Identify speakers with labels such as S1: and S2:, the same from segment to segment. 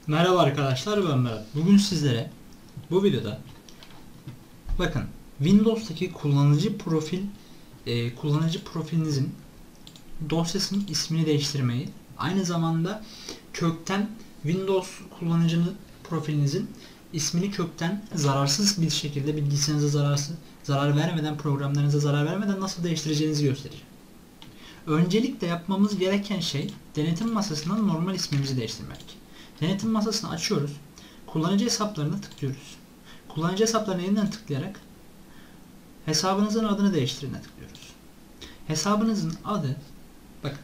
S1: Merhaba arkadaşlar, ben Berat. Bugün sizlere bu videoda bakın Windows'taki kullanıcı profilinizin dosyasının ismini değiştirmeyi, aynı zamanda kökten Windows profilinizin ismini kökten zararsız bir şekilde bilgisayarınıza zarar vermeden, programlarınıza zarar vermeden nasıl değiştireceğinizi göstereceğim. Öncelikle yapmamız gereken şey denetim masasından normal ismimizi değiştirmek. Denetim masasını açıyoruz. Kullanıcı hesaplarına tıklıyoruz. Kullanıcı hesaplarına yeniden tıklayarak hesabınızın adını değiştirine tıklıyoruz. Hesabınızın adı, bakın,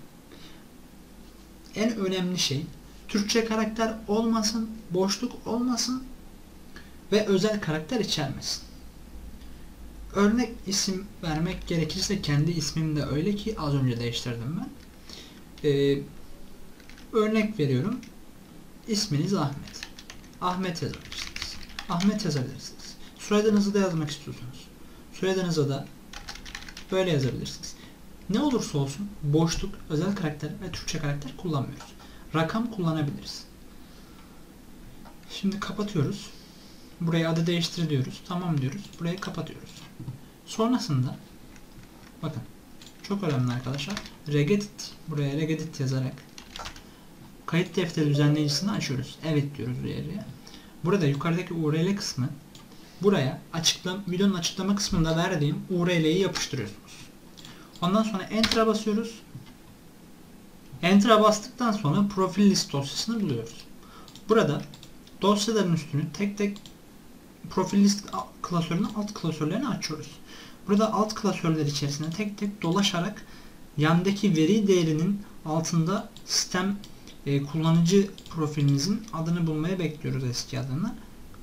S1: en önemli şey Türkçe karakter olmasın, boşluk olmasın ve özel karakter içermesin. Örnek isim vermek gerekirse kendi ismim de öyle ki az önce değiştirdim ben. Örnek veriyorum. İsminiz Ahmet. Ahmet yazabilirsiniz. Ahmet yazabilirsiniz. Soyadınızı da yazmak istiyorsunuz. Soyadınızı da böyle yazabilirsiniz. Ne olursa olsun boşluk, özel karakter ve Türkçe karakter kullanmıyoruz. Rakam kullanabiliriz. Şimdi kapatıyoruz. Buraya adı değiştir diyoruz. Tamam diyoruz. Burayı kapatıyoruz. Sonrasında bakın çok önemli arkadaşlar. Regedit, buraya regedit yazarak kayıt defteri düzenleyicisini açıyoruz. Evet diyoruz buraya. Burada yukarıdaki URL kısmı, buraya videonun açıklama kısmında verdiğim URL'yi yapıştırıyorsunuz. Ondan sonra Enter'a basıyoruz. Enter'a bastıktan sonra profil list dosyasını buluyoruz. Burada dosyaların üstünü tek tek profil list klasörünün alt klasörlerini açıyoruz. Burada alt klasörler içerisinde tek tek dolaşarak yandaki veri değerinin altında sistem kullanıcı profilimizin adını bulmaya bekliyoruz, eski adını.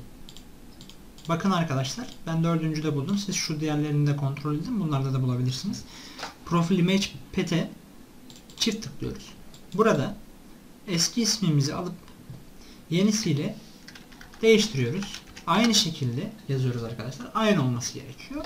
S1: Bakın arkadaşlar, ben 4.'de buldum. Siz şu diğerlerini de kontrol edin. Bunlarda da bulabilirsiniz. Profil image pet'e çift tıklıyoruz. Burada eski ismimizi alıp yenisiyle değiştiriyoruz. Aynı şekilde yazıyoruz arkadaşlar. Aynı olması gerekiyor.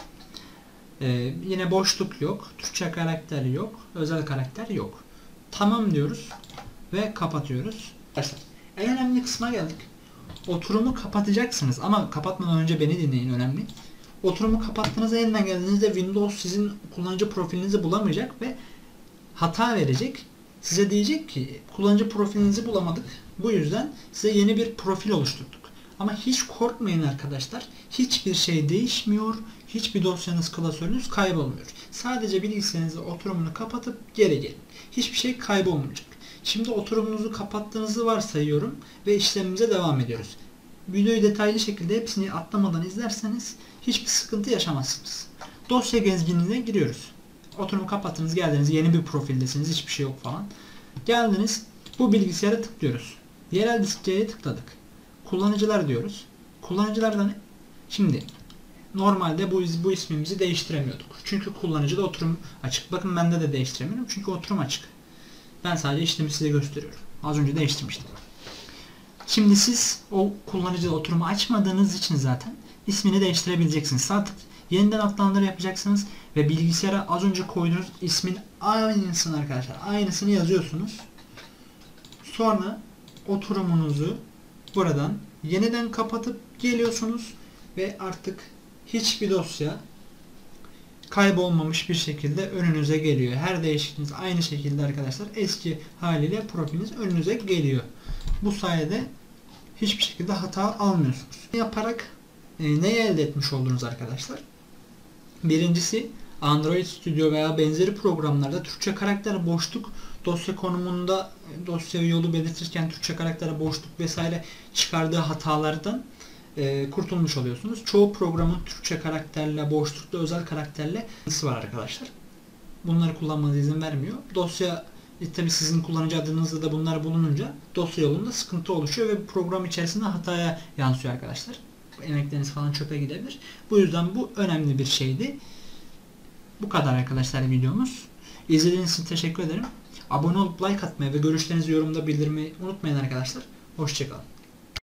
S1: Yine boşluk yok. Türkçe karakter yok. Özel karakter yok. Tamam diyoruz. Ve kapatıyoruz. Arkadaşlar, en önemli kısma geldik. Oturumu kapatacaksınız ama kapatmadan önce beni dinleyin, önemli. Oturumu kapattığınızda, yeniden geldiğinizde Windows sizin kullanıcı profilinizi bulamayacak ve hata verecek. Size diyecek ki kullanıcı profilinizi bulamadık. Bu yüzden size yeni bir profil oluşturduk. Ama hiç korkmayın arkadaşlar. Hiçbir şey değişmiyor. Hiçbir dosyanız, klasörünüz kaybolmuyor. Sadece bilgisayarınızda oturumunu kapatıp geri gelin. Hiçbir şey kaybolmayacak. Şimdi oturumunuzu kapattığınızı varsayıyorum ve işlemimize devam ediyoruz. Videoyu detaylı şekilde hepsini atlamadan izlerseniz hiçbir sıkıntı yaşamazsınız. Dosya gezginliğine giriyoruz. Oturumu kapattınız, geldiniz, yeni bir profildesiniz, hiçbir şey yok falan. Geldiniz, bu bilgisayara tıklıyoruz. Yerel diskçeye tıkladık. Kullanıcılar diyoruz. Kullanıcılardan şimdi normalde bu ismimizi değiştiremiyorduk. Çünkü kullanıcıda oturum açık. Bakın bende de değiştiremiyorum çünkü oturum açık. Ben sadece işlemi size gösteriyorum. Az önce değiştirmiştim. Şimdi siz o kullanıcıda oturumu açmadığınız için zaten ismini değiştirebileceksiniz. Artık yeniden adlandırma yapacaksınız ve bilgisayara az önce koyduğunuz ismin aynısını arkadaşlar, aynısını yazıyorsunuz. Sonra oturumunuzu buradan yeniden kapatıp geliyorsunuz ve artık hiçbir dosya kaybolmamış bir şekilde önünüze geliyor. Her değişikliğiniz aynı şekilde arkadaşlar eski haliyle profiliniz önünüze geliyor. Bu sayede hiçbir şekilde hata almıyorsunuz. Yaparak neyi elde etmiş oldunuz arkadaşlar? Birincisi, Android Studio veya benzeri programlarda Türkçe karakter boşluk, dosya konumunda dosya yolu belirtirken Türkçe karakter boşluk vesaire çıkardığı hatalardan kurtulmuş oluyorsunuz. Çoğu programın Türkçe karakterle, boşlukta özel karakterle var arkadaşlar. Bunları kullanmanıza izin vermiyor. Dosya tabi sizin kullanıcı adınızda da bunlar bulununca dosya yolunda sıkıntı oluşuyor ve program içerisinde hataya yansıyor arkadaşlar. Emekleriniz falan çöpe gidebilir. Bu yüzden bu önemli bir şeydi. Bu kadar arkadaşlar videomuz. İzlediğiniz için teşekkür ederim. Abone olup like atmayı ve görüşlerinizi yorumda bildirmeyi unutmayın arkadaşlar. Hoşçakalın.